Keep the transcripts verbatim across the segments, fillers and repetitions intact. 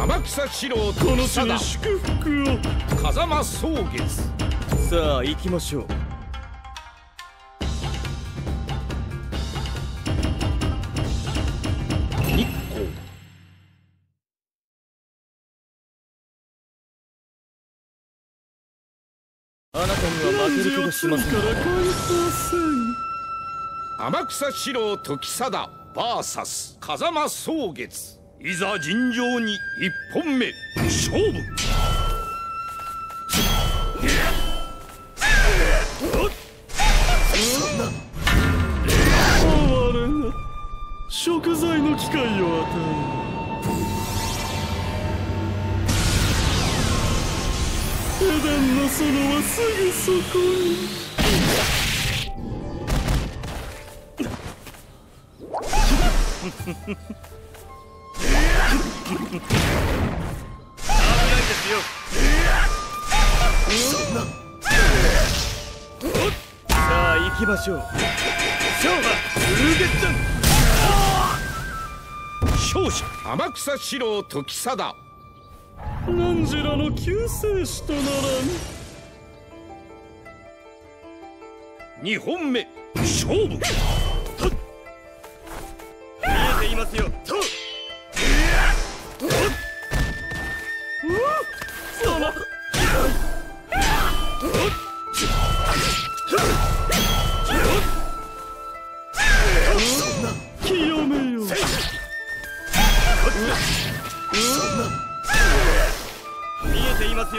天草四郎とこの地に祝福を。 風間草月。 さあ行きましょう。 日光。 あなたには負ける気がしませんから。 天草四郎時貞 ブイエス 風間草月。いざ尋常に一本目勝負。 そんな哀れな贖罪の機会を与える。エデンの園はすぐそこに。危ないですよ。そんな。さあ行きましょう。勝負風月山。 勝者天草四郎時貞。 汝らの救世主とならぬ。 二本目勝負。 見えていますよ。とそのそんな清めよう。そんな見えていますよ。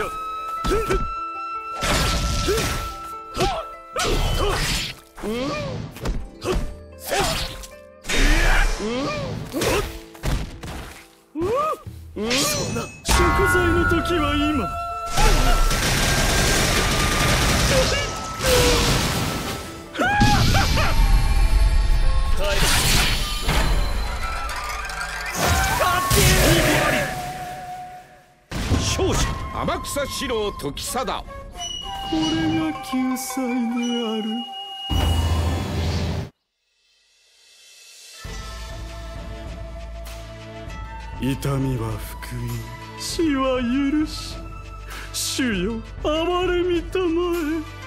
そんな贖罪の時は今。 勝者天草四郎時貞。 これが救済である。痛みは福音、死は許し。主よ、憐れみたまえ。